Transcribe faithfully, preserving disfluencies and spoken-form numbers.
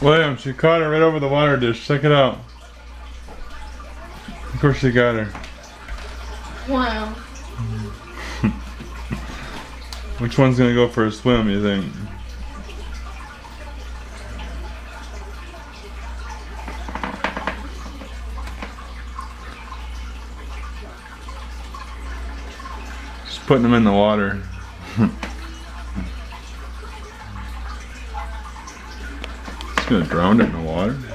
William, she caught her right over the water dish. Check it out. Of course she got her. Wow. Which one's gonna go for a swim, you think? Just putting them in the water. It's gonna drown it in the water.